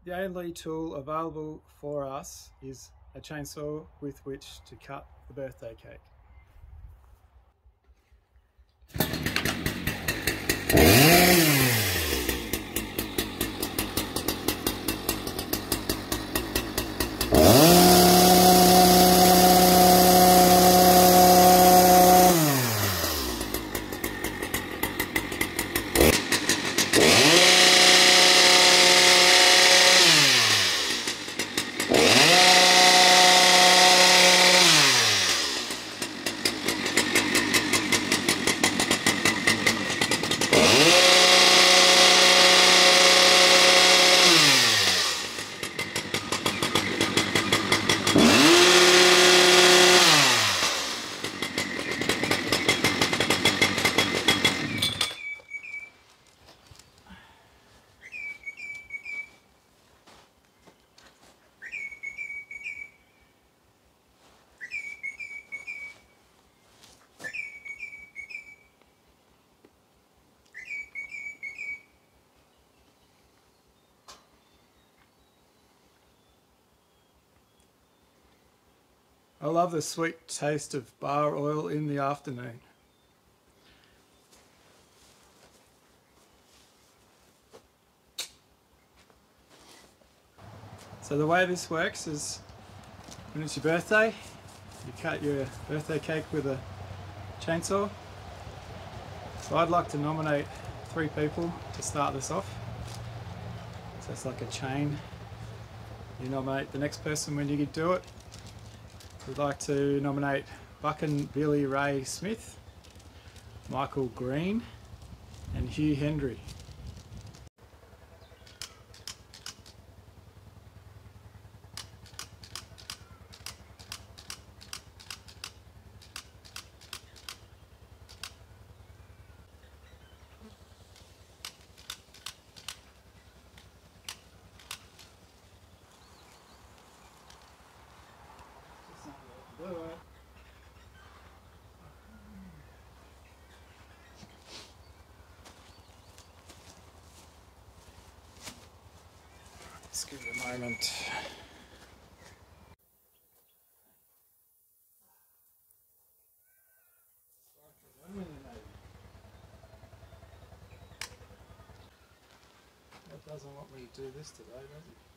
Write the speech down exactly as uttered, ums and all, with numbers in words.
The only tool available for us is a chainsaw with which to cut the birthday cake. I love the sweet taste of bar oil in the afternoon. So the way this works is when it's your birthday, you cut your birthday cake with a chainsaw. So I'd like to nominate three people to start this off. So it's like a chain. You nominate the next person when you do it. We'd like to nominate Buchan Billy Ray Smith, Michael Green and Hugh Hendry. Let's give it a moment. That doesn't want me to do this today, does it?